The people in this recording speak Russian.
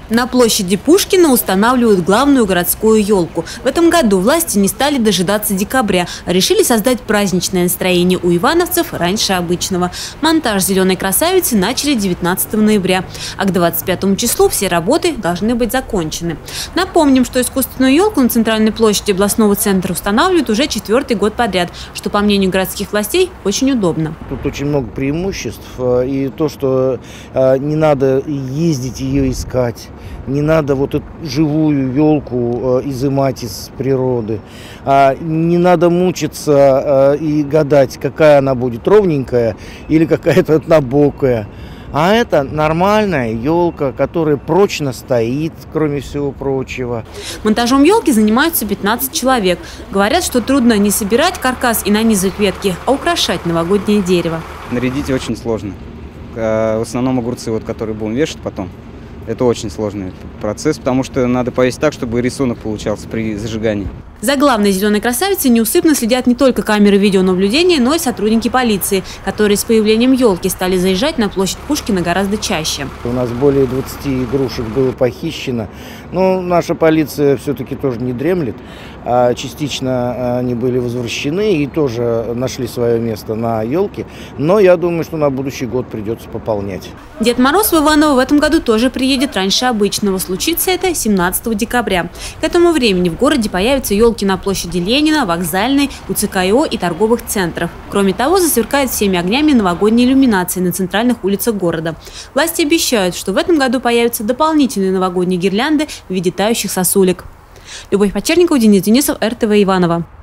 На площади Пушкина устанавливают главную городскую елку. В этом году власти не стали дожидаться декабря, а решили создать праздничное настроение у ивановцев раньше обычного. Монтаж «Зеленой красавицы» начали 19 ноября, а к 25 числу все работы должны быть закончены. Напомним, что искусственную елку на центральной площади областного центра устанавливают уже 4-й год подряд, что, по мнению городских властей, очень удобно. Тут очень много преимуществ. И то, что не надо ездить ее искать, не надо вот эту живую елку изымать из природы, не надо мучиться и гадать, какая она будет, ровненькая или какая-то однобокая. А это нормальная елка, которая прочно стоит, кроме всего прочего. Монтажом елки занимаются 15 человек. Говорят, что трудно не собирать каркас и нанизывать ветки, а украшать новогоднее дерево. Нарядить очень сложно. В основном огурцы, которые будем вешать потом, это очень сложный процесс, потому что надо повесить так, чтобы рисунок получался при зажигании. За главной «Зеленой красавицей» неусыпно следят не только камеры видеонаблюдения, но и сотрудники полиции, которые с появлением елки стали заезжать на площадь Пушкина гораздо чаще. У нас более 20 игрушек было похищено. Но наша полиция все-таки тоже не дремлет. Частично они были возвращены и тоже нашли свое место на елке. Но я думаю, что на будущий год придется пополнять. Дед Мороз в Иваново в этом году тоже приедет раньше обычного. Случится это 17 декабря. К этому времени в городе появятся елки на площади Ленина, Вокзальной, УЦКИО и торговых центрах. Кроме того, засверкает всеми огнями новогодние иллюминации на центральных улицах города. Власти обещают, что в этом году появятся дополнительные новогодние гирлянды в виде тающих сосулек. Любовь Почерникова, Денис Денисов, РТВ Иваново.